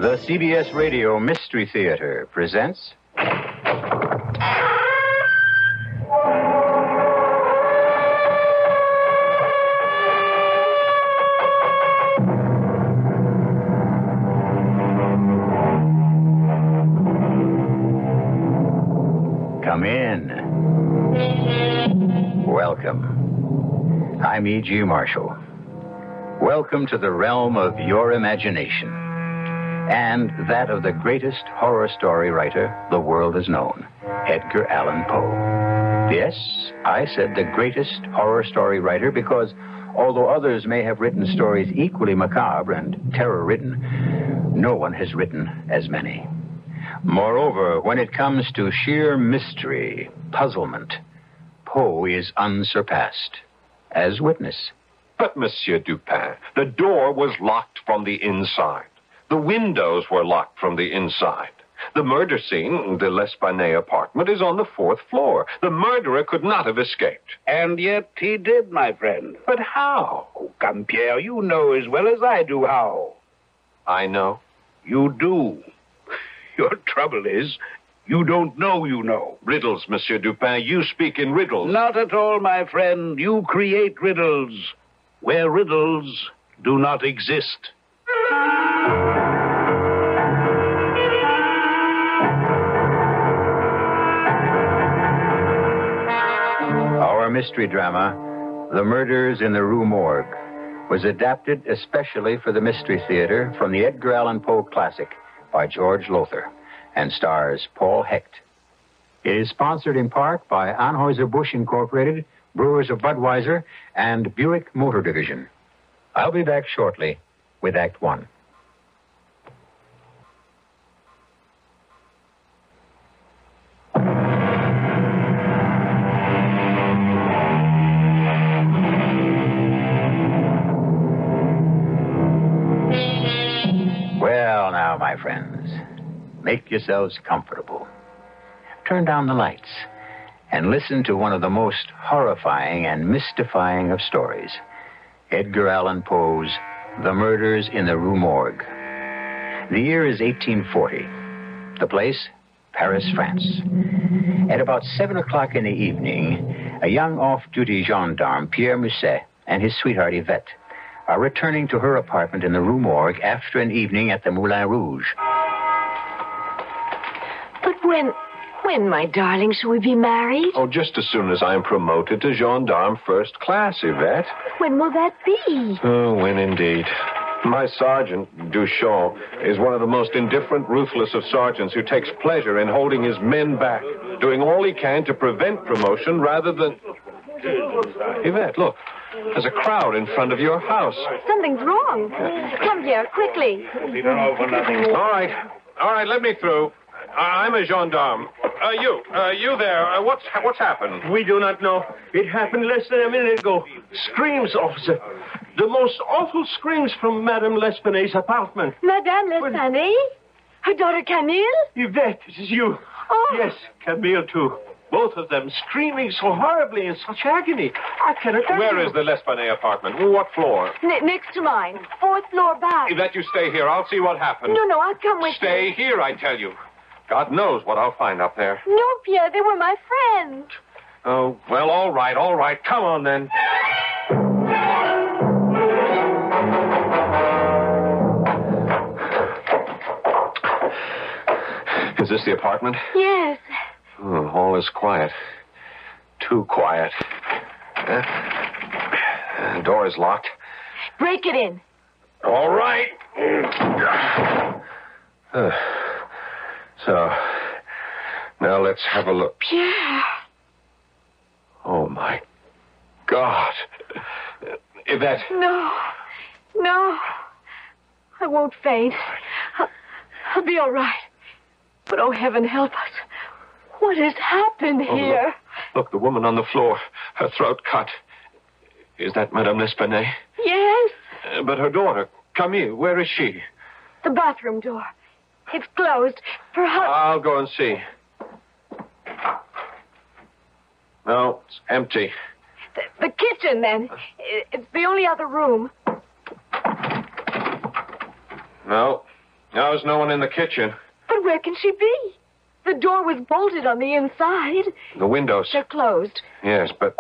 The CBS Radio Mystery Theater presents... Come in. Welcome. I'm E.G. Marshall. Welcome to the realm of your imagination and that of the greatest horror story writer the world has known, Edgar Allan Poe. Yes, I said the greatest horror story writer because although others may have written stories equally macabre and terror-ridden, no one has written as many. Moreover, when it comes to sheer mystery, puzzlement, Poe is unsurpassed. As witness. But, Monsieur Dupin, the door was locked from the inside. The windows were locked from the inside. The murder scene, the L'Espanaye apartment, is on the 4th floor. The murderer could not have escaped. And yet he did, my friend. But how? Oh, come, Pierre, you know as well as I do how. I know. You do. Your trouble is, you don't know you know. Riddles, Monsieur Dupin. You speak in riddles. Not at all, my friend. You create riddles where riddles do not exist. Our mystery drama, The Murders in the Rue Morgue, was adapted especially for the Mystery Theater from the Edgar Allan Poe classic by George Lothar and stars Paul Hecht. It is sponsored in part by Anheuser-Busch Incorporated, Brewers of Budweiser, and Buick Motor Division. I'll be back shortly with Act One. Well, now, my friends, make yourselves comfortable. Turn down the lights and listen to one of the most horrifying and mystifying of stories, Edgar Allan Poe's The Murders in the Rue Morgue. The year is 1840. The place, Paris, France. At about 7 o'clock in the evening, a young off-duty gendarme, Pierre Musset, and his sweetheart, Yvette, are returning to her apartment in the Rue Morgue after an evening at the Moulin Rouge. But when, my darling, shall we be married? Oh, just as soon as I am promoted to gendarme first class, Yvette. When will that be? Oh, when indeed. My sergeant, Duchamp, is one of the most indifferent, ruthless of sergeants who takes pleasure in holding his men back, doing all he can to prevent promotion rather than... Yvette, look. There's a crowd in front of your house. Something's wrong. Come here, quickly. All right, let me through. I'm a gendarme. You there. What's happened? We do not know. It happened less than a minute ago. Screams, officer. The most awful screams from Madame L'Espanaye's apartment. Madame L'Espanaye? Her daughter Camille? Yvette, it is you. Oh. Yes, Camille, too. Both of them screaming so horribly in such agony. I cannot tell you. Where is the L'Espanaye apartment? What floor? Next to mine. 4th floor back. Yvette, you stay here. I'll see what happens. No, I'll come with you. Stay here, I tell you. God knows what I'll find up there. No, Pierre, they were my friends. Oh, well, all right. Come on, then. Is this the apartment? Yes. Oh, all is quiet. Too quiet. The door is locked. Break it in. All right. So, now let's have a look. Pierre. Oh, my God. Yvette. No. I won't faint. I'll be all right. But, oh, heaven help us. What has happened here? Look, the woman on the floor. Her throat cut. Is that Madame L'Espanaye? Yes. But her daughter, Camille, where is she? The bathroom door. It's closed. Perhaps... I'll go and see. No, it's empty. The kitchen, then. It's the only other room. No, There's no one in the kitchen. But where can she be? The door was bolted on the inside. The windows. They're closed. Yes, but...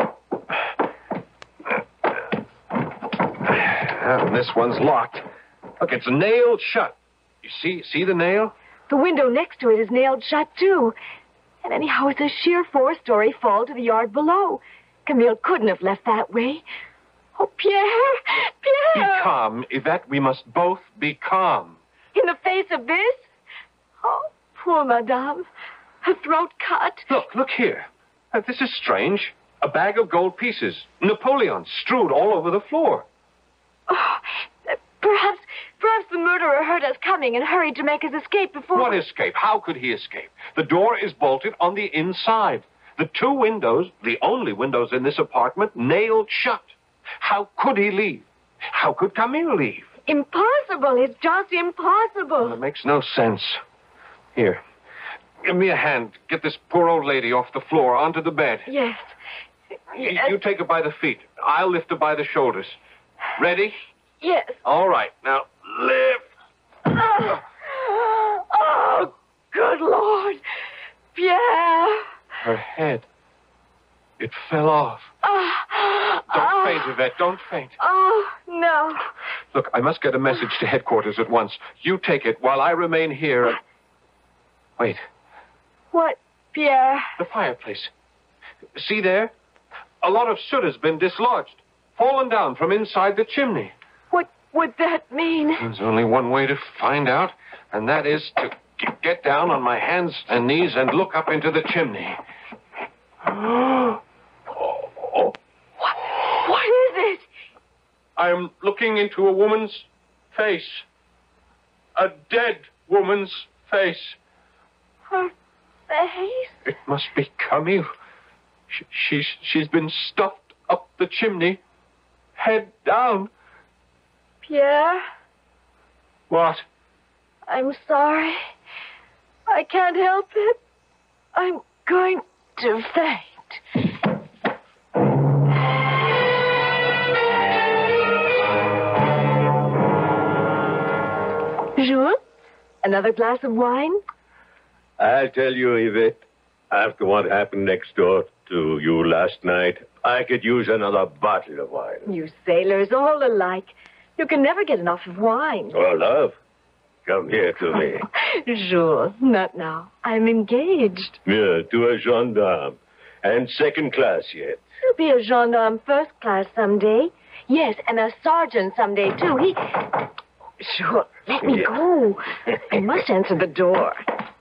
this one's locked. Look, it's nailed shut. You see the nail? The window next to it is nailed shut, too. And anyhow, it's a sheer 4-story fall to the yard below. Camille couldn't have left that way. Oh, Pierre! Be Pierre! calm, Yvette. We must both be calm. In the face of this? Oh, poor Madame. Her throat cut. Look here. This is strange. A bag of gold pieces. Napoleon strewed all over the floor. Oh, perhaps the murderer heard us coming and hurried to make his escape before... What escape? How could he escape? The door is bolted on the inside. The 2 windows, the only windows in this apartment, nailed shut. How could he leave? How could Camille leave? Impossible. It's just impossible. Well, it makes no sense. Here, give me a hand. Get this poor old lady off the floor onto the bed. Yes. You take her by the feet. I'll lift her by the shoulders. Ready? Yes. All right. Now, lift. Oh, good Lord. Pierre. Her head. It fell off. Don't faint, Yvette. Don't faint. Oh, no. Look, I must get a message to headquarters at once. You take it while I remain here. Wait. What, Pierre? The fireplace. See there? A lot of soot has been dislodged, fallen down from inside the chimney. What would that mean? There's only one way to find out, and that is to get down on my hands and knees and look up into the chimney. What is it? I'm looking into a woman's face. A dead woman's face. Her face? It must be Camille. She's been stuffed up the chimney, head down. Pierre? What? I'm sorry. I can't help it. I'm going to faint. Jules? Another glass of wine? I'll tell you, Yvette, after what happened next door to you last night, I could use another bottle of wine. You sailors, all alike. You can never get enough of wine. Oh, love, come here to me. Jules, not now. I'm engaged. Yeah, to a gendarme. And second class yet. He'll be a gendarme first class someday. Yes, and a sergeant someday, too. Jules, let me go. I must answer the door.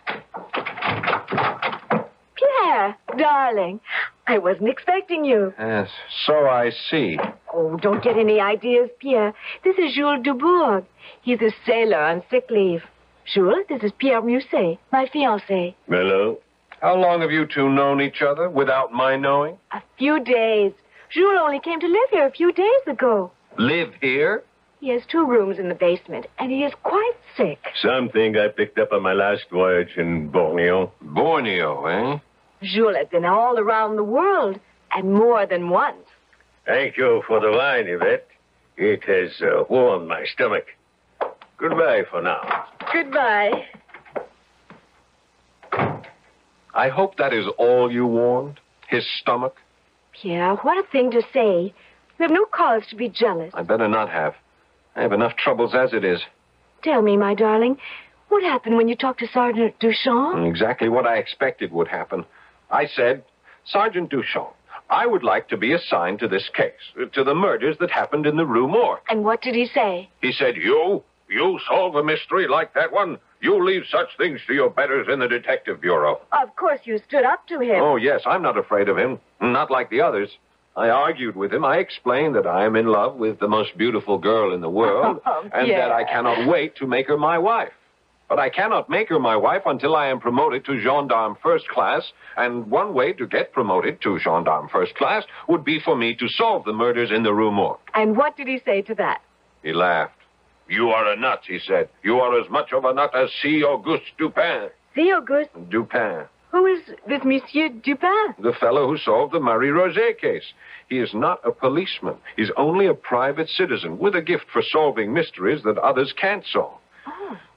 Pierre, darling, I wasn't expecting you. Yes, so I see. Oh, don't get any ideas, Pierre. This is Jules Dubourg. He's a sailor on sick leave. Jules, this is Pierre Musset, my fiancé. Hello? How long have you two known each other without my knowing? A few days. Jules only came to live here a few days ago. Live here? He has 2 rooms in the basement, and he is quite sick. Something I picked up on my last voyage in Borneo. Borneo, eh? Jules has been all around the world, and more than once. Thank you for the wine, Yvette. It has warmed my stomach. Goodbye for now. Goodbye. I hope that is all you warmed? His stomach? Pierre, what a thing to say. We have no cause to be jealous. I better not have. I have enough troubles as it is. Tell me, my darling, what happened when you talked to Sergeant Duchamp? Exactly what I expected would happen. I said, Sergeant Duchamp, I would like to be assigned to this case, to the murders that happened in the Rue Morgue. And what did he say? He said, You solve a mystery like that one? You leave such things to your betters in the Detective Bureau. Of course you stood up to him. Oh, yes, I'm not afraid of him. Not like the others. I argued with him. I explained that I am in love with the most beautiful girl in the world, and that I cannot wait to make her my wife. But I cannot make her my wife until I am promoted to gendarme first class, and one way to get promoted to gendarme first class would be for me to solve the murders in the Rue Morgue. And what did he say to that? He laughed. You are a nut, he said. You are as much of a nut as C. Auguste Dupin. C. Auguste? Dupin. Who is this Monsieur Dupin? The fellow who solved the Marie-Roger case. He is not a policeman. He's only a private citizen with a gift for solving mysteries that others can't solve. Oh.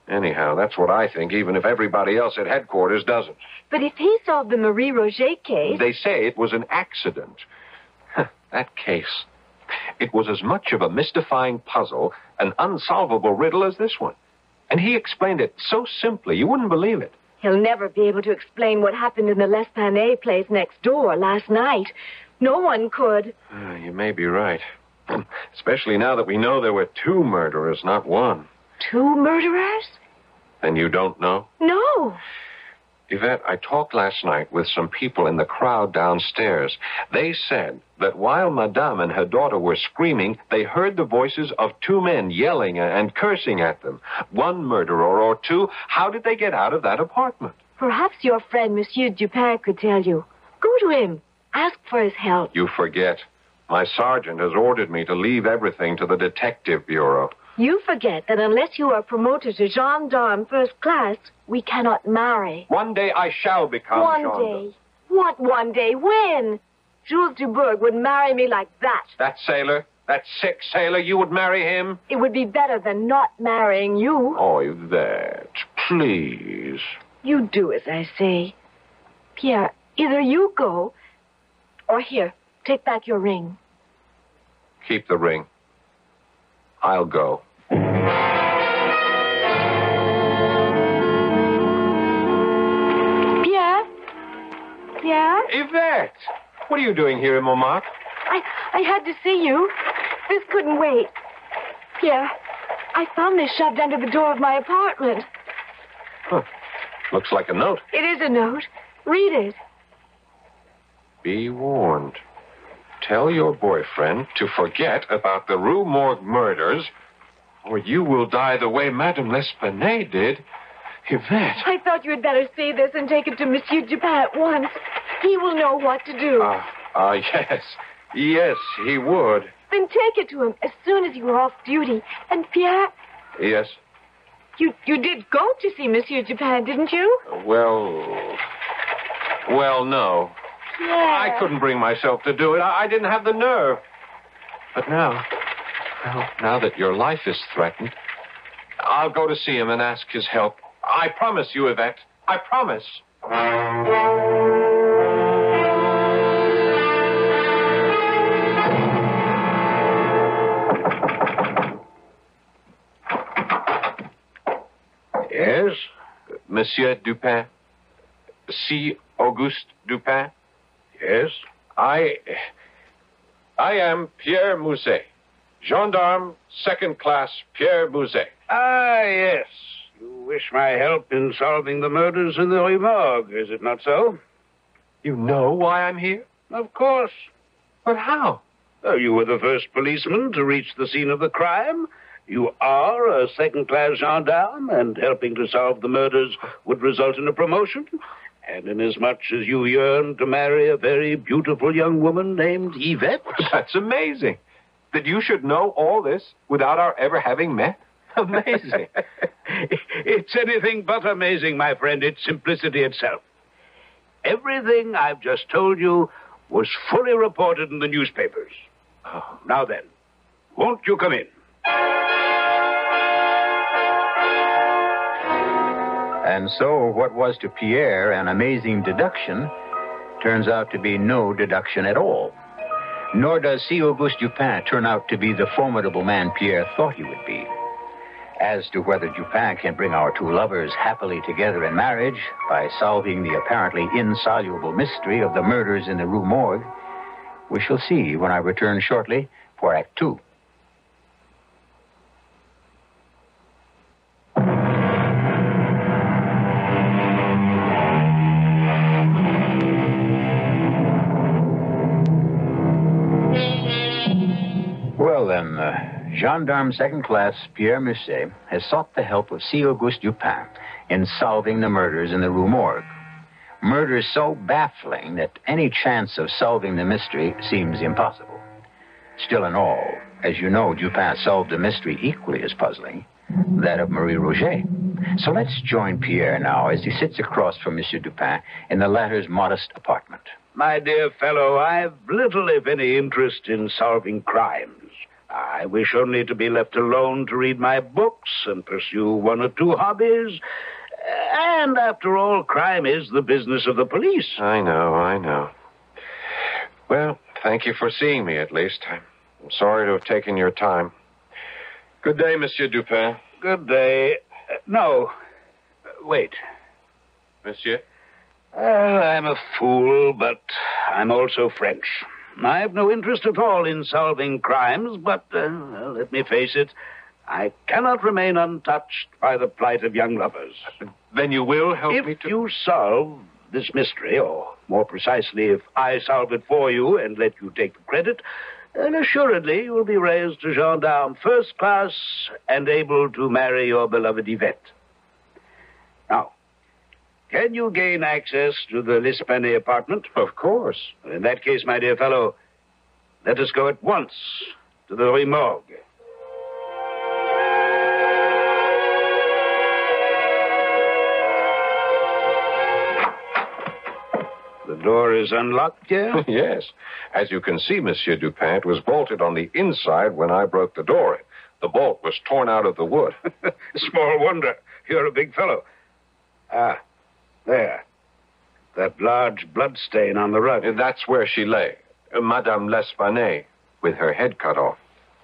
Anyhow, that's what I think, even if everybody else at headquarters doesn't. But if he solved the Marie Roget case... They say it was an accident. That case. It was as much of a mystifying puzzle, an unsolvable riddle as this one. And he explained it so simply, you wouldn't believe it. He'll never be able to explain what happened in the Les Panay place next door last night. No one could. You may be right. Especially now that we know there were 2 murderers, not 1. 2 murderers? And you don't know? No. Yvette, I talked last night with some people in the crowd downstairs. They said that while Madame and her daughter were screaming, they heard the voices of 2 men yelling and cursing at them. 1 murderer or 2. How did they get out of that apartment? Perhaps your friend, Monsieur Dupin, could tell you. Go to him. Ask for his help. You forget. My sergeant has ordered me to leave everything to the Detective Bureau. You forget that unless you are promoted to gendarme first class, we cannot marry. One day I shall become gendarme. Day? What one day? When? Jules Dubourg would marry me like that. That sailor? That sick sailor? You would marry him? It would be better than not marrying you. Oh, Yvette, please. You do as I say. Pierre, either you go, or here, take back your ring. Keep the ring. I'll go. Pierre? Pierre? Yvette! What are you doing here in Montmartre? I had to see you. This couldn't wait. Pierre, I found this shoved under the door of my apartment. Huh. Looks like a note. It is a note. Read it. Be warned. Tell your boyfriend to forget about the Rue Morgue murders, or you will die the way Madame L'Espanaye did. Yvette. I thought you had better see this and take it to Monsieur Dupin at once. He will know what to do. Yes. Yes, he would. Then take it to him as soon as you are off duty. And Pierre? Yes? You did go to see Monsieur Dupin, didn't you? Well, no. Pierre. I couldn't bring myself to do it. I didn't have the nerve. But now that your life is threatened, I'll go to see him and ask his help. I promise you, Yvette. I promise. Yes? Monsieur Dupin. C. Auguste Dupin. Yes? I am Pierre Mouzet. Gendarme, 2nd class, Pierre Mouzet. Ah, yes. You wish my help in solving the murders in the Rue Morgue, is it not so? You know why I'm here? Of course. But how? Oh, you were the first policeman to reach the scene of the crime. You are a 2nd-class gendarme, and helping to solve the murders would result in a promotion. And inasmuch as you yearn to marry a very beautiful young woman named Yvette... That's amazing. That you should know all this without our ever having met. Amazing. It's anything but amazing, my friend. It's simplicity itself. Everything I've just told you was fully reported in the newspapers. Oh. Now then, won't you come in? And so what was to Pierre an amazing deduction turns out to be no deduction at all. Nor does C. Auguste Dupin turn out to be the formidable man Pierre thought he would be. As to whether Dupin can bring our 2 lovers happily together in marriage by solving the apparently insoluble mystery of the murders in the Rue Morgue, we shall see when I return shortly for Act 2. Well, then, Gendarme 2nd class Pierre Musset has sought the help of C. Auguste Dupin in solving the murders in the Rue Morgue. Murders so baffling that any chance of solving the mystery seems impossible. Still in all, as you know, Dupin solved a mystery equally as puzzling, that of Marie Roget. So let's join Pierre now as he sits across from Monsieur Dupin in the latter's modest apartment. My dear fellow, I've little, if any, interest in solving crimes. I wish only to be left alone to read my books and pursue one or two hobbies. And after all, crime is the business of the police. I know. Well, thank you for seeing me, at least. I'm sorry to have taken your time. Good day, Monsieur Dupin. Good day. No. Wait. Monsieur? I'm a fool, but I'm also French. I have no interest at all in solving crimes, but, let me face it, I cannot remain untouched by the plight of young lovers. Then you will help me to... If you solve this mystery, or more precisely, if I solve it for you and let you take the credit, then assuredly you will be raised to gendarme first class and able to marry your beloved Yvette. Now, can you gain access to the L'Esplanade apartment? Of course. In that case, my dear fellow, let us go at once to the Rue Morgue. The door is unlocked, yeah? Yes. As you can see, Monsieur Dupin, it was bolted on the inside when I broke the door. The bolt was torn out of the wood. Small wonder. You're a big fellow. Ah, there. That large blood stain on the rug. That's where she lay. Madame L'Esplanade, with her head cut off.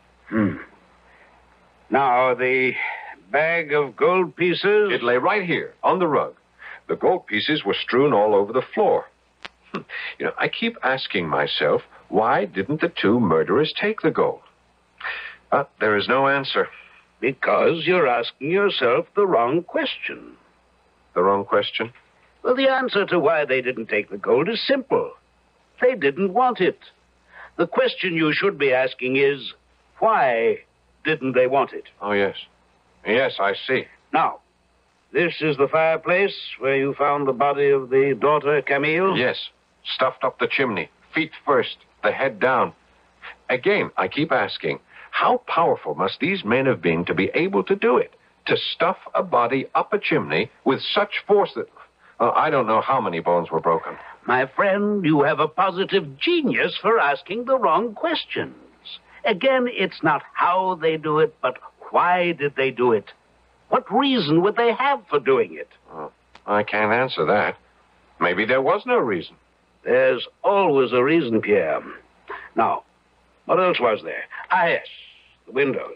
Now, the bag of gold pieces... It lay right here, on the rug. The gold pieces were strewn all over the floor. I keep asking myself, why didn't the two murderers take the gold? But there is no answer. Because you're asking yourself the wrong question. The wrong question? Well, the answer to why they didn't take the gold is simple. They didn't want it. The question you should be asking is, why didn't they want it? Oh, yes. Yes, I see. Now, this is the fireplace where you found the body of the daughter, Camille? Yes. Stuffed up the chimney, feet first, the head down. Again, I keep asking, how powerful must these men have been to be able to do it? To stuff a body up a chimney with such force that... I don't know how many bones were broken. My friend, you have a positive genius for asking the wrong questions. Again, it's not how they do it, but why did they do it? What reason would they have for doing it? Oh, I can't answer that. Maybe there was no reason. There's always a reason, Pierre. Now, what else was there? Ah, yes, the windows.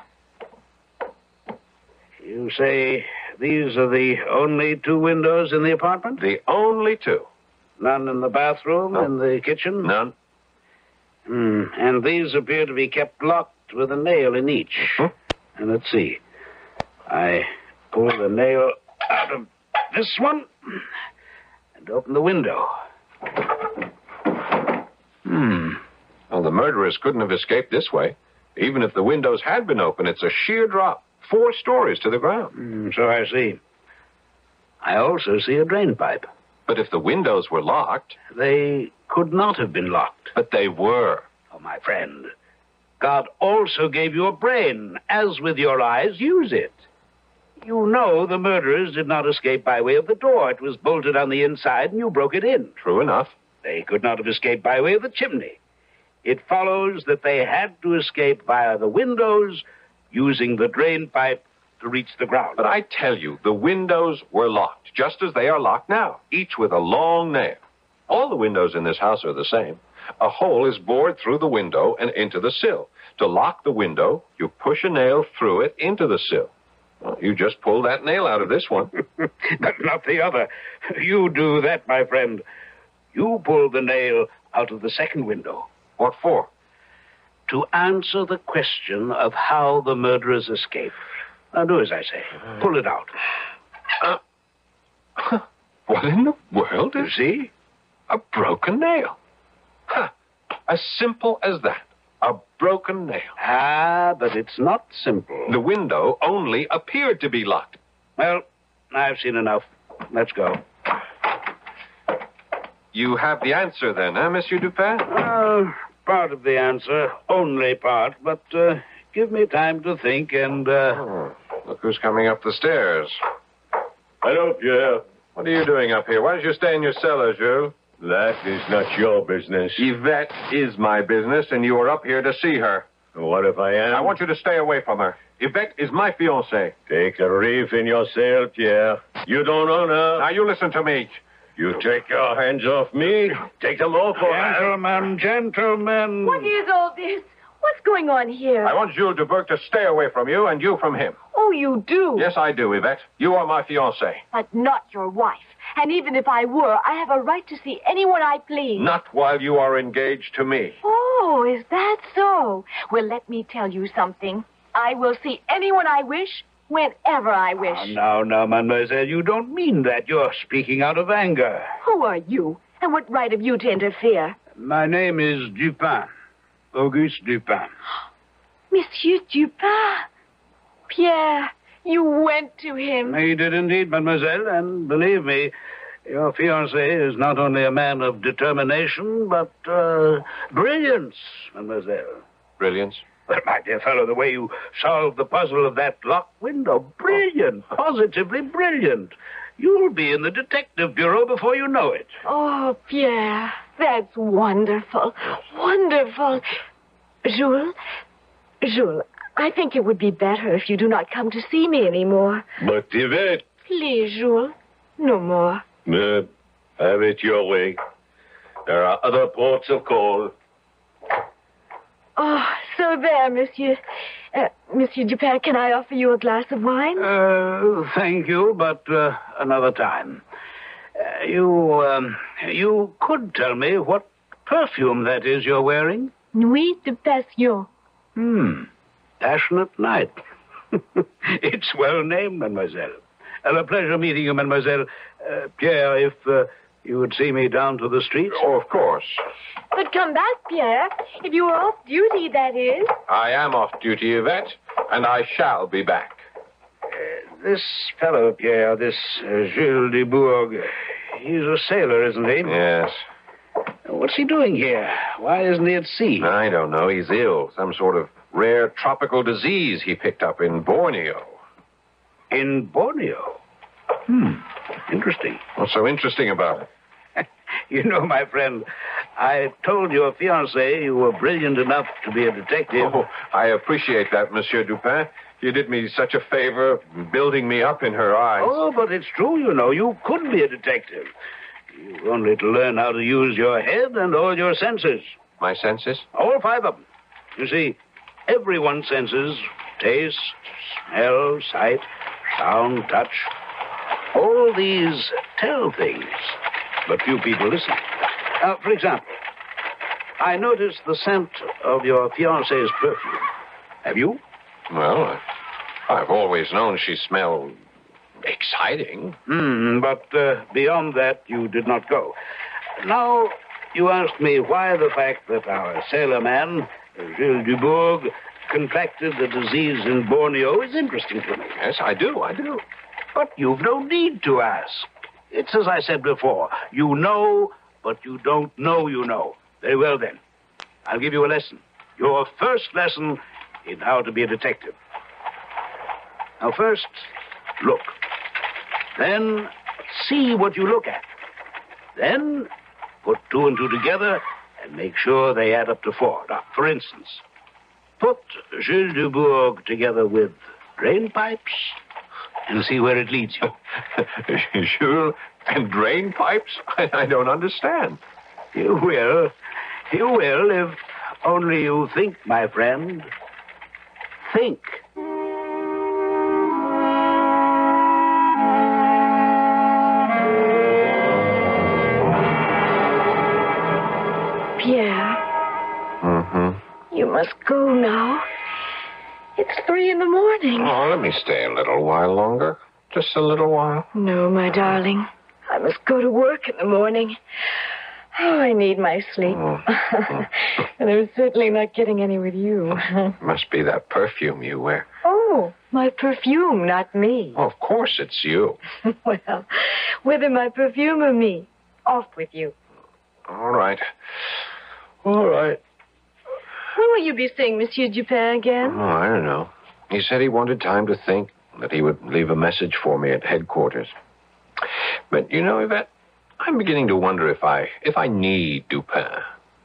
You say these are the only two windows in the apartment? The only two. None in the bathroom, No. in the kitchen? None. And these appear to be kept locked with a nail in each. And let's see. I pull the nail out of this one and open the window. Well, the murderers couldn't have escaped this way. Even if the windows had been open, it's a sheer drop, 4 stories to the ground. So I see. I also see a drain pipe. But if the windows were locked... They could not have been locked. But they were. Oh, my friend, God also gave you a brain. As with your eyes, use it. You know the murderers did not escape by way of the door. It was bolted on the inside, and you broke it in. True enough. They could not have escaped by way of the chimney. It follows that they had to escape via the windows, using the drain pipe to reach the ground. But I tell you, the windows were locked, just as they are locked now, each with a long nail. All the windows in this house are the same. A hole is bored through the window and into the sill. To lock the window, you push a nail through it into the sill. Well, you just pull that nail out of this one. But not the other. You do that, my friend. You pull the nail out of the second window. What for? To answer the question of how the murderers escaped. Now, do as I say. Pull it out. What in the world You is... see? A broken nail. As simple as that. A broken nail. Ah, but it's not simple. The window only appeared to be locked. Well, I've seen enough. Let's go. You have the answer then, Monsieur Dupin? Part of the answer. Only part. But give me time to think and... Look who's coming up the stairs. Hello, Pierre. What are you doing up here? Why don't you stay in your cellar, Jules? That is not your business. Yvette is my business, and you are up here to see her. What if I am? I want you to stay away from her. Yvette is my fiancée. Take a reef in yourself, Pierre. You don't own her. Now, you listen to me. You take your hands off me. Take them off or Gentlemen, gentlemen. What is all this? What's going on here? I want Jules Dubourg to stay away from you and you from him. Oh, you do? Yes, I do, Yvette. You are my fiancée. But not your wife. And even if I were, I have a right to see anyone I please. Not while you are engaged to me. Oh, is that so? Well, let me tell you something. I will see anyone I wish, whenever I wish. Now, mademoiselle, you don't mean that. You're speaking out of anger. Who are you? And what right have you to interfere? My name is Dupin. Auguste Dupin. Monsieur Dupin? Pierre, you went to him. He did indeed, mademoiselle, and believe me, your fiancé is not only a man of determination, but brilliance, mademoiselle. Brilliance? But, my dear fellow, the way you solved the puzzle of that locked window, brilliant, positively brilliant. You'll be in the detective bureau before you know it. Oh, Pierre, that's wonderful. Wonderful. Jules, I think it would be better if you do not come to see me anymore. But Yvette... Please, Jules, no more. Have it your way. There are other ports of call. Oh, so there, Monsieur. Monsieur Dupin, can I offer you a glass of wine? Thank you, but another time. You could tell me what perfume that is you're wearing? Nuit de Passion. Passionate night. It's well named, mademoiselle. A pleasure meeting you, mademoiselle. Pierre, if you would see me down to the street. Oh, of course. But come back, Pierre. If you are off duty, that is. I am off duty, Yvette, and I shall be back. This fellow, Pierre, this Jules Dubourg, he's a sailor, isn't he? Yes. What's he doing here? Why isn't he at sea? I don't know. He's ill. Some sort of rare tropical disease he picked up in Borneo. In Borneo? Interesting. What's so interesting about it? You know, my friend, I told your fiancée you were brilliant enough to be a detective. Oh, I appreciate that, Monsieur Dupin. You did me such a favor, building me up in her eyes. Oh, but it's true, you know. You could be a detective. You've only to learn how to use your head and all your senses. My senses? All 5 of them. You see, everyone's senses, taste, smell, sight, sound, touch, all these tell things, but few people listen. For example, I noticed the scent of your fiancée's perfume. Have you? Well, I've always known she smelled exciting. But beyond that, you did not go. Now, you asked me why the fact that our sailor man, Jules Dubourg, contracted the disease in Borneo is interesting to me. Yes, I do. But you've no need to ask. It's as I said before. You know, but you don't know you know. Very well, then. I'll give you a lesson. Your first lesson in how to be a detective. Now, first, look. Then, see what you look at. Then, put 2 and 2 together and make sure they add up to 4. Now, for instance, put Jules Dubourg together with drain pipes and see where it leads you. Jules and drain pipes? I don't understand. You will. You will if only you think, my friend. Think. Pierre. You must go now. It's 3 in the morning. Oh, let me stay a little while longer. Just a little while. No, my darling. I must go to work in the morning. Oh, I need my sleep. And I'm certainly not getting any with you. Must be that perfume you wear. Oh, my perfume, not me. Oh, of course it's you. Well, whether my perfume or me, off with you. All right. All right. When will you be seeing Monsieur Dupin again? Oh, I don't know. He said he wanted time to think, that he would leave a message for me at headquarters. But, you know, Yvette, I'm beginning to wonder if I need Dupin.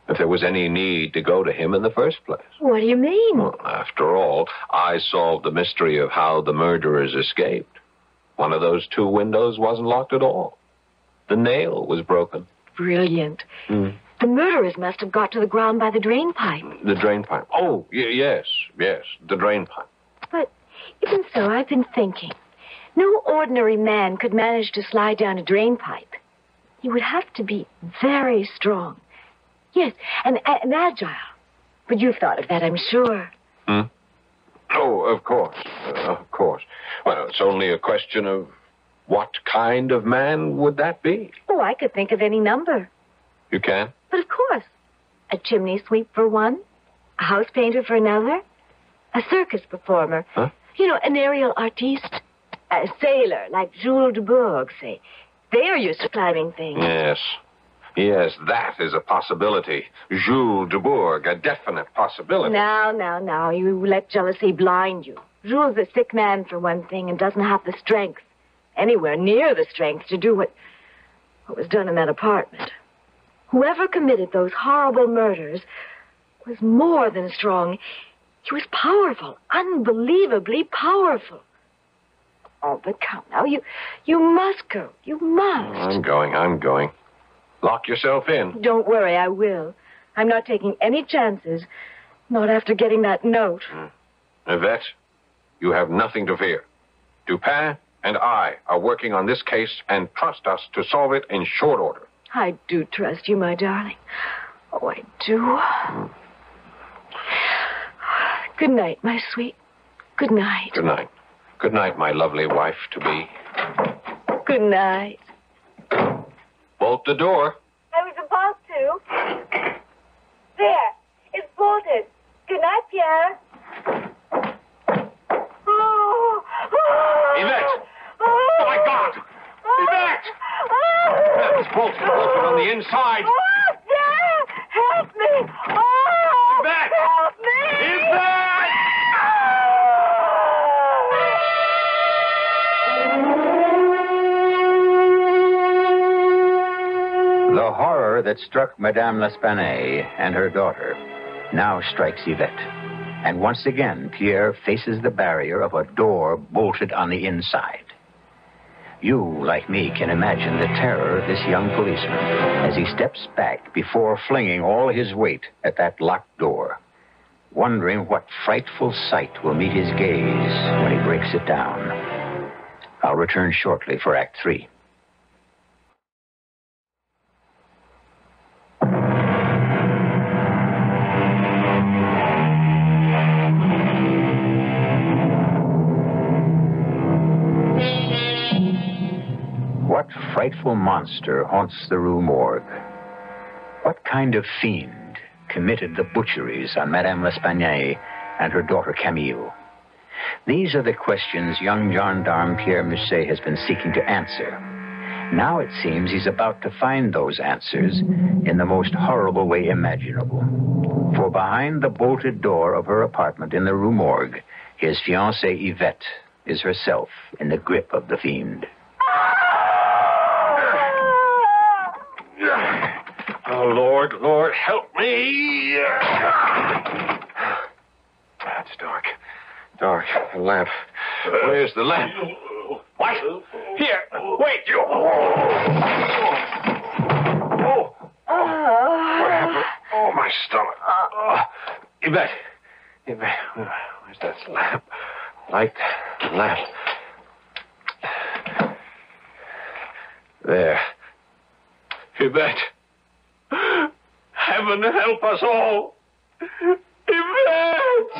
if there was any need to go to him in the first place. What do you mean? Well, after all, I solved the mystery of how the murderers escaped. One of those 2 windows wasn't locked at all. The nail was broken. Brilliant. The murderers must have got to the ground by the drain pipe. The drain pipe. Oh, yes, the drain pipe. But even so, I've been thinking. No ordinary man could manage to slide down a drain pipe. He would have to be very strong. Yes, and agile. But you've thought of that, I'm sure. Oh, of course. Of course. Well, it's only a question of what kind of man would that be? Oh, I could think of any number. You can? But of course. A chimney sweep for one, a house painter for another, a circus performer. Huh? You know, an aerial artiste, a sailor like Jules de Bourgh, say. They are used to climbing things. Yes, that is a possibility. Jules de Bourgh, a definite possibility. Now, you let jealousy blind you. Jules is a sick man, for one thing, and doesn't have the strength, anywhere near the strength, to do what was done in that apartment. Whoever committed those horrible murders was more than strong. He was powerful, unbelievably powerful. Oh, but come now, you must go. You must. I'm going. Lock yourself in. Don't worry, I will. I'm not taking any chances. Not after getting that note. Yvette, you have nothing to fear. Dupin and I are working on this case, and trust us to solve it in short order. I do trust you, my darling. Oh, I do. Good night, my sweet. Good night. Good night. Good night, my lovely wife-to-be. Good night. Bolt the door. I was about to. There. It's bolted. Good night, Pierre. Yvette! Oh, my God! Yvette! It's bolted on the inside. Oh, Pierre! Help me! Oh! Yvette! Help me! Yvette! The horror that struck Madame L'Espanaye and her daughter now strikes Yvette. And once again, Pierre faces the barrier of a door bolted on the inside. You, like me, can imagine the terror of this young policeman as he steps back before flinging all his weight at that locked door, wondering what frightful sight will meet his gaze when he breaks it down. I'll return shortly for Act 3. What frightful monster haunts the Rue Morgue? What kind of fiend committed the butcheries on Madame L'Espanaye and her daughter Camille? These are the questions young gendarme Pierre Musset has been seeking to answer. Now it seems he's about to find those answers in the most horrible way imaginable. For behind the bolted door of her apartment in the Rue Morgue, his fiancée Yvette is herself in the grip of the fiend. Oh, Lord, help me. It's dark. The lamp. Where's the lamp? What? Here. Wait, you. What happened? Oh, my stomach. Yvette, where's that lamp? Light the lamp. There. Yvette. Heaven help us all. Yvette!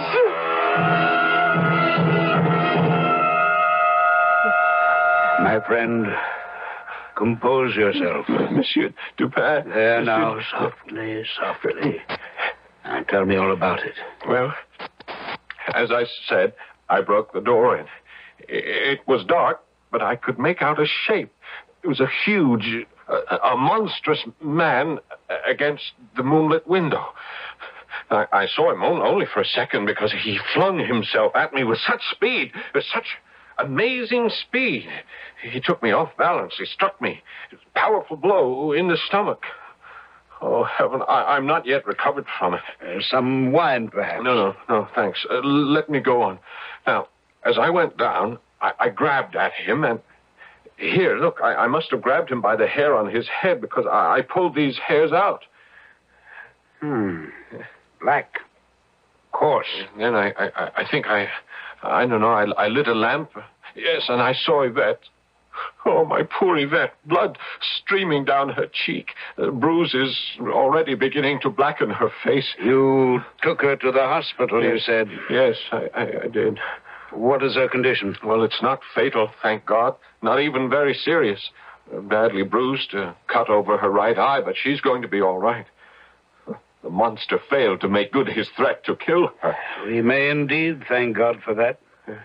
My friend, compose yourself. Monsieur Dupin. There now, softly. Now, tell me all about it. Well, as I said, I broke the door in. It was dark, but I could make out a shape. It was a huge, a monstrous man against the moonlit window. I saw him only for a second because he flung himself at me with such speed, with such amazing speed. He took me off balance. He struck me. A powerful blow in the stomach. Oh, heaven, I'm not yet recovered from it. Some wine, perhaps? No, thanks. Let me go on. Now, as I went down, I grabbed at him, and here, look, I must have grabbed him by the hair on his head because I pulled these hairs out. Black. Coarse. Then I think I don't know, I lit a lamp. Yes, and I saw Yvette. Oh, my poor Yvette. Blood streaming down her cheek. Bruises already beginning to blacken her face. You took her to the hospital, Yes. you said? Yes, I did. What is her condition? Well, it's not fatal, thank God. Not even very serious. Badly bruised, cut over her right eye, but she's going to be all right. The monster failed to make good his threat to kill her. We may indeed thank God for that.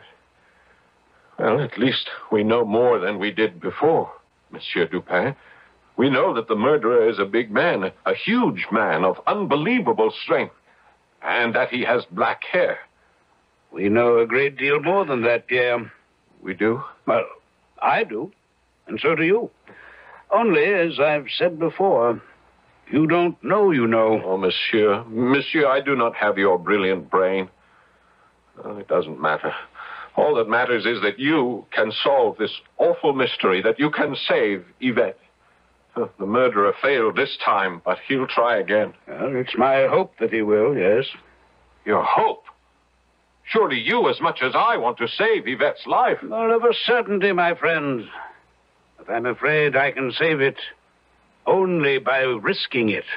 Well, at least we know more than we did before, Monsieur Dupin. We know that the murderer is a big man, a huge man of unbelievable strength, and that he has black hair. We know a great deal more than that, Pierre. We do? Well, I do, and so do you. Only, as I've said before, you don't know you know. Oh, Monsieur. Monsieur, I do not have your brilliant brain. Well, it doesn't matter. All that matters is that you can solve this awful mystery, that you can save Yvette. The murderer failed this time, but he'll try again. Well, it's my hope that he will, yes. Your hope? Surely you, as much as I, want to save Yvette's life. Well, of a certainty, my friend. But I'm afraid I can save it only by risking it.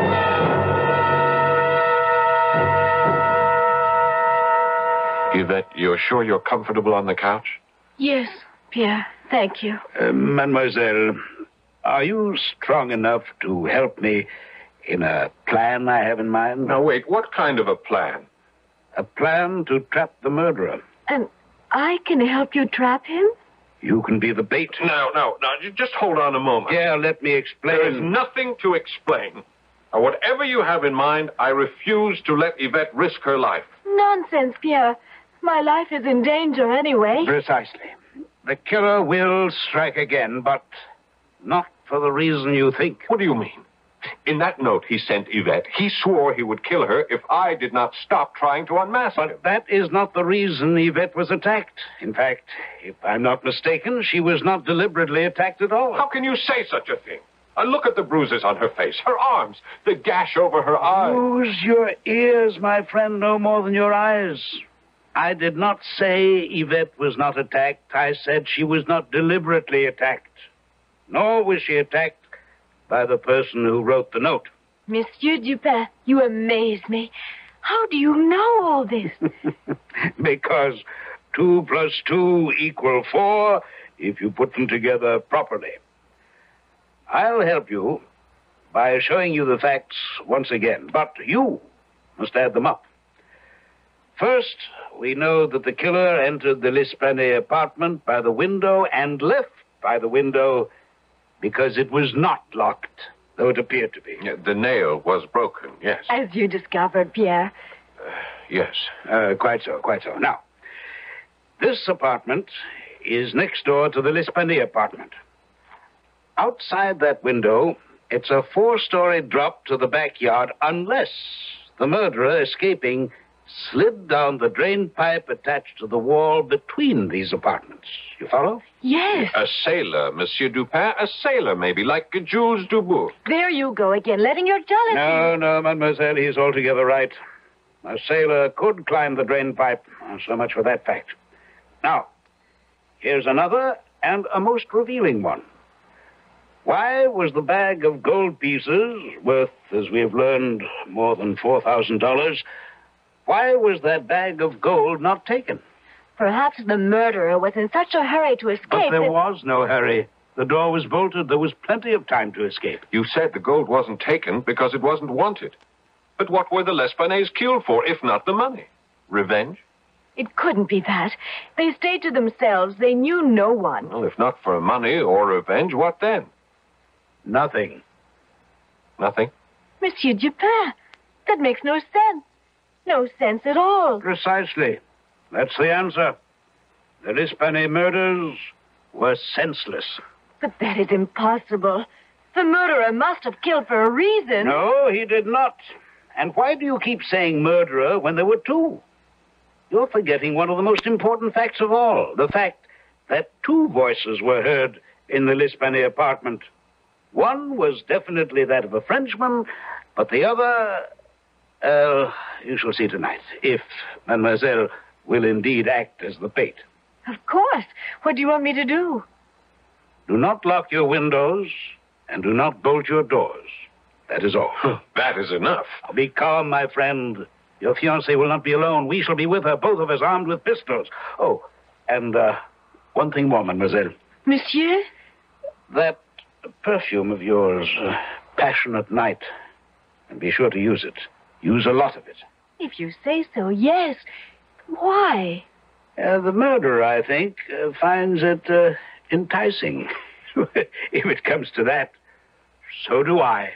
Yvette, you're sure you're comfortable on the couch? Yes, Pierre. Thank you. Mademoiselle, are you strong enough to help me in a plan I have in mind? Now, wait, what kind of a plan? A plan to trap the murderer. And I can help you trap him? You can be the bait. No, just hold on a moment. Yeah, let me explain. There is nothing to explain. Now, whatever you have in mind, I refuse to let Yvette risk her life. Nonsense, Pierre. My life is in danger anyway. Precisely. The killer will strike again, but not for the reason you think. What do you mean? In that note he sent Yvette, he swore he would kill her if I did not stop trying to unmask her. But that is not the reason Yvette was attacked. In fact, if I'm not mistaken, she was not deliberately attacked at all. How can you say such a thing? Look at the bruises on her face, her arms, the gash over her eye. Use your ears, my friend, no more than your eyes. I did not say Yvette was not attacked. I said she was not deliberately attacked. Nor was she attacked by the person who wrote the note. Monsieur Dupin, you amaze me. How do you know all this? Because 2 + 2 = 4 if you put them together properly. I'll help you by showing you the facts once again, but you must add them up. First, we know that the killer entered the L'Esplanade apartment by the window and left by the window because it was not locked, though it appeared to be. The nail was broken, yes. As you discovered, Pierre. Yes. Quite so. Now, this apartment is next door to the L'Esplanade apartment. Outside that window, it's a 4-story drop to the backyard unless the murderer escaping slid down the drain pipe attached to the wall between these apartments. You follow? Yes. A sailor, Monsieur Dupin, a sailor maybe, like Jules Dubourg. There you go again, letting your jealousy... No, mademoiselle, he's altogether right. A sailor could climb the drain pipe. So much for that fact. Now, here's another and a most revealing one. Why was the bag of gold pieces, worth, as we have learned, more than $4,000, why was that bag of gold not taken? Perhaps the murderer was in such a hurry to escape But there that... was no hurry. The door was bolted. There was plenty of time to escape. You said the gold wasn't taken because it wasn't wanted. But what were the L'Esplanades killed for, if not the money? Revenge? It couldn't be that. They stayed to themselves. They knew no one. Well, if not for money or revenge, what then? Nothing. Nothing? Monsieur Dupin, that makes no sense. No sense at all. Precisely. That's the answer. The L'Esplanade murders were senseless. But that is impossible. The murderer must have killed for a reason. No, he did not. And why do you keep saying murderer when there were two? You're forgetting one of the most important facts of all. The fact that two voices were heard in the L'Espanaye apartment. One was definitely that of a Frenchman, but the other... you shall see tonight, if Mademoiselle will indeed act as the bait. Of course. What do you want me to do? Do not lock your windows, and do not bolt your doors. That is all. That is enough. Be calm, my friend. Your fiancée will not be alone. We shall be with her, both of us armed with pistols. Oh, and one thing more, mademoiselle. Monsieur? That perfume of yours, Passionate Night. And be sure to use it. Use a lot of it. If you say so, yes. Why? The murderer, I think, finds it enticing. If it comes to that, so do I.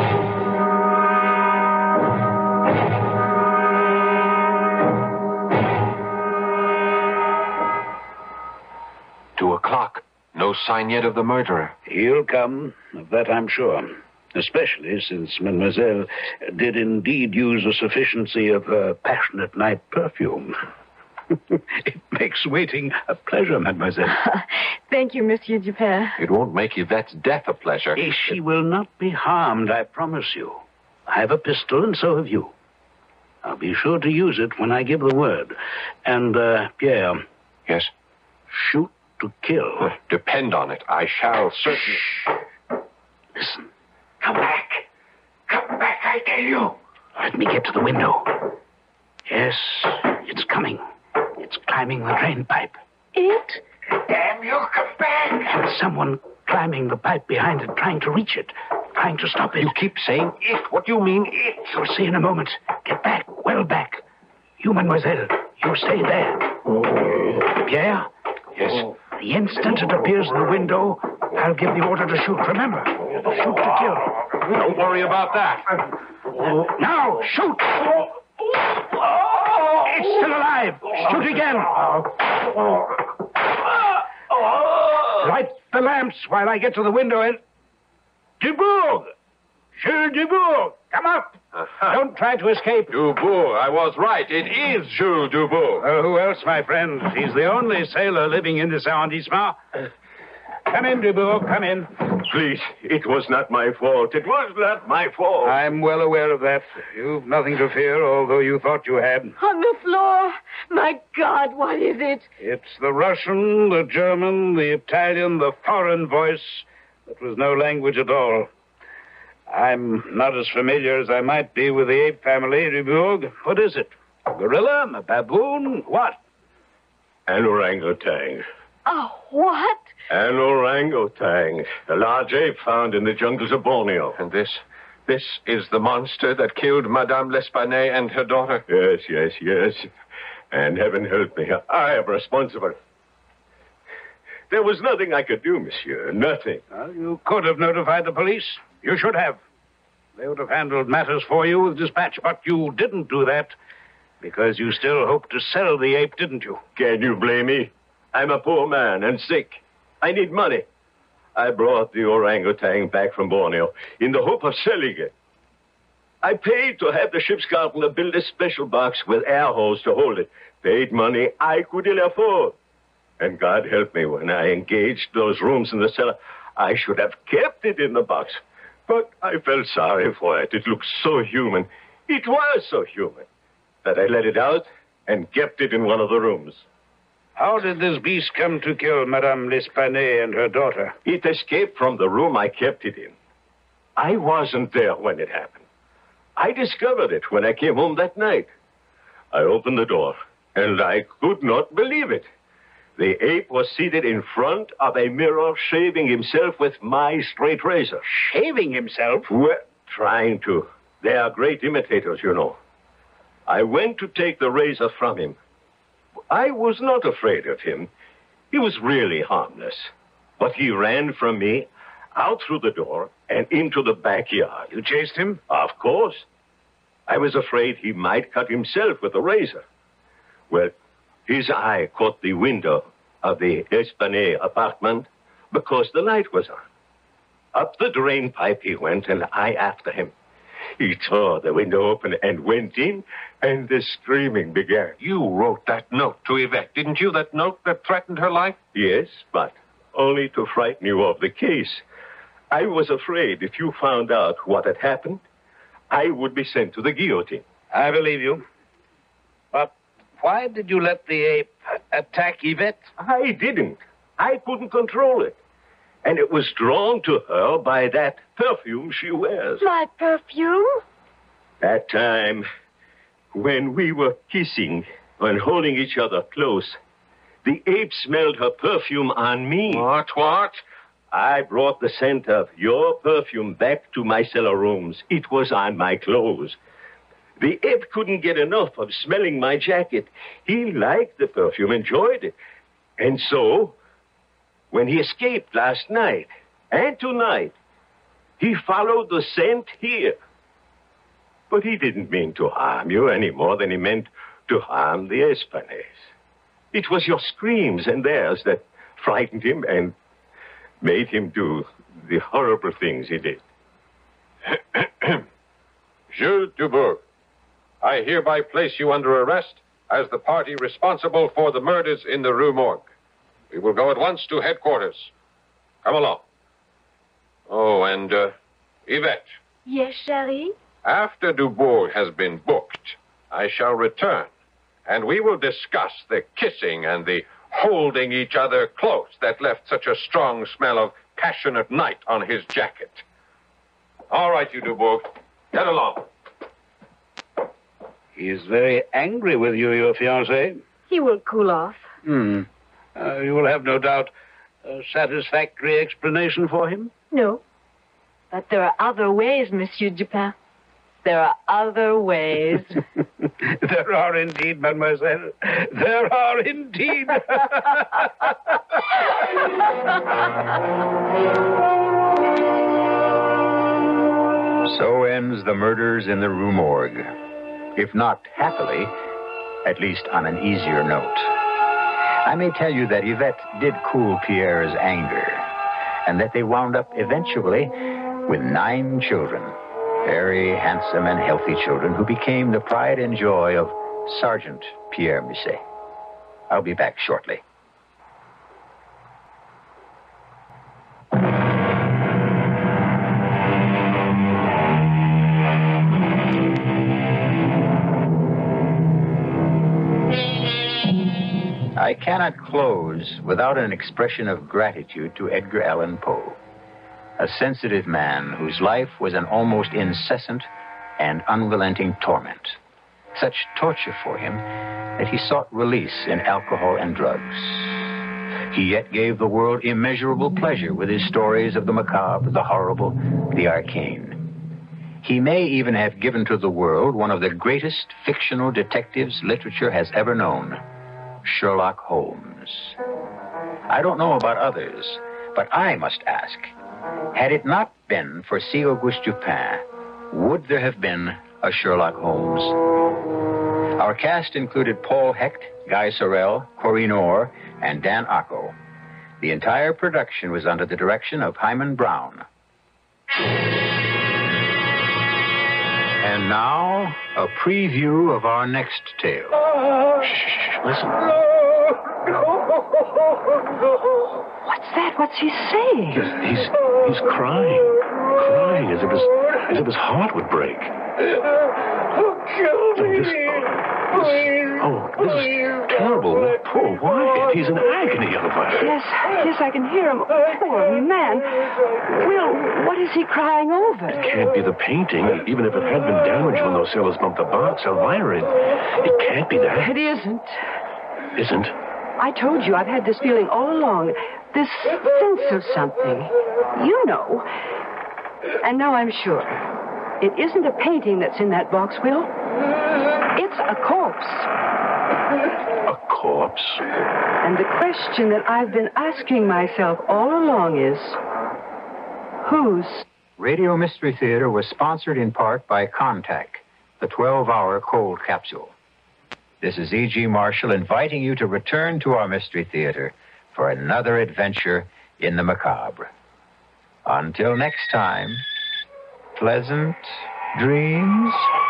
2:00. No sign yet of the murderer. He'll come, of that I'm sure. Especially since Mademoiselle did indeed use a sufficiency of Passionate Night perfume. It makes waiting a pleasure, mademoiselle. Thank you, Monsieur Dupin. It won't make Yvette's death a pleasure. She will not be harmed, I promise you. I have a pistol, and so have you. I'll be sure to use it when I give the word. And, Pierre. Yes? Shoot to kill. Depend on it. I shall certainly... Shh. Listen. Come back. Come back, I tell you. Let me get to the window. Yes, it's coming. It's climbing the drain pipe. It? Damn you, come back. And someone climbing the pipe behind it, trying to reach it, trying to stop it. You keep saying it. What do you mean, it? You'll see in a moment. Get back, well back. You, mademoiselle, you stay there. Pierre? Yes? The instant it appears in the window, I'll give the order to shoot. Remember, shoot to kill. Don't worry about that. Now, shoot! It's still alive. Shoot again. Light the lamps while I get to the window and... Dubourg! Jules Dubourg, come up. Don't try to escape. Dubourg, I was right. It is Jules Dubourg. Who else, my friend? He's the only sailor living in this arrondissement. Come in, Dubourg, come in. Please, it was not my fault. It was not my fault. I'm well aware of that. You've nothing to fear, although you thought you had. On the floor. My God, what is it? It's the Russian, the German, the Italian, the foreign voice that was no language at all. I'm not as familiar as I might be with the ape family, Dubourg. What is it? A gorilla? A baboon? What? An orangutan. Oh, what? An orangutan. A large ape found in the jungles of Borneo. And this is the monster that killed Madame L'Espanaye and her daughter? Yes. And heaven help me, I am responsible. There was nothing I could do, monsieur. Nothing. Well, you could have notified the police. You should have. They would have handled matters for you with dispatch, but you didn't do that because you still hoped to sell the ape, didn't you? Can you blame me? I'm a poor man and sick. I need money. I brought the orangutan back from Borneo in the hope of selling it. I paid to have the ship's carpenter build a special box with air holes to hold it. Paid money I could ill afford. And God help me, when I engaged those rooms in the cellar, I should have kept it in the box. But I felt sorry for it. It looked so human. It was so human that I let it out and kept it in one of the rooms. How did this beast come to kill Madame L'Espanaye and her daughter? It escaped from the room I kept it in. I wasn't there when it happened. I discovered it when I came home that night. I opened the door, and I could not believe it. The ape was seated in front of a mirror, shaving himself with my straight razor. Shaving himself? Well, trying to. They are great imitators, you know. I went to take the razor from him. I was not afraid of him. He was really harmless. But he ran from me, out through the door, and into the backyard. You chased him? Of course. I was afraid he might cut himself with the razor. Well, his eye caught the window of the L'Espanaye apartment because the light was on. Up the drain pipe he went, and I after him. He tore the window open and went in, and the screaming began. You wrote that note to Yvette, didn't you? That note that threatened her life? Yes, but only to frighten you of the case. I was afraid if you found out what had happened, I would be sent to the guillotine. I believe you. But why did you let the ape attack Yvette? I didn't. I couldn't control it. And it was drawn to her by that perfume she wears. My perfume? That time, when we were kissing and holding each other close, the ape smelled her perfume on me. What? I brought the scent of your perfume back to my cellar rooms. It was on my clothes. The ape couldn't get enough of smelling my jacket. He liked the perfume, enjoyed it. And so, when he escaped last night and tonight, he followed the scent here. But he didn't mean to harm you any more than he meant to harm the Espanays. It was your screams and theirs that frightened him and made him do the horrible things he did. Jules Dubourg, I hereby place you under arrest as the party responsible for the murders in the Rue Morgue. We will go at once to headquarters. Come along. Oh, and, Yvette. Yes, Chérie? After Dubourg has been booked, I shall return, and we will discuss the kissing and the holding each other close that left such a strong smell of passionate night on his jacket. All right, you Dubourg. Get along. He is very angry with you, your fiancé. He will cool off. You will have, no doubt, a satisfactory explanation for him? No. But there are other ways, Monsieur Dupin. There are other ways. There are indeed, mademoiselle. There are indeed. So ends the murders in the Rue Morgue. If not happily, at least on an easier note. I may tell you that Yvette did cool Pierre's anger, and that they wound up eventually with 9 children, very handsome and healthy children who became the pride and joy of Sergeant Pierre Musset. I'll be back shortly. I cannot close without an expression of gratitude to Edgar Allan Poe, a sensitive man whose life was an almost incessant and unrelenting torment. Such torture for him that he sought release in alcohol and drugs. He yet gave the world immeasurable pleasure with his stories of the macabre, the horrible, the arcane. He may even have given to the world one of the greatest fictional detectives literature has ever known, Sherlock Holmes. I don't know about others, but I must ask, had it not been for C. Auguste Dupin, would there have been a Sherlock Holmes? Our cast included Paul Hecht, Guy Sorel, Corinne Orr, and Dan Acco. The entire production was under the direction of Hyman Brown. And now, a preview of our next tale. Shh, listen. What's that? What's he saying? He's crying as if his heart would break. This is terrible. Poor Wyatt. He's in agony over it. Yes, I can hear him. Poor man. Will, what is he crying over? It can't be the painting, even if it had been damaged when those sailors bumped the box. Elvira, it can't be that. It isn't. Isn't? I told you I've had this feeling all along. This sense of something. You know. And now I'm sure. It isn't a painting that's in that box, Will. It's a corpse. A corpse? And the question that I've been asking myself all along is, whose? Radio Mystery Theater was sponsored in part by Contact, the 12-hour cold capsule. This is E.G. Marshall inviting you to return to our Mystery Theater for another adventure in the macabre. Until next time, pleasant dreams.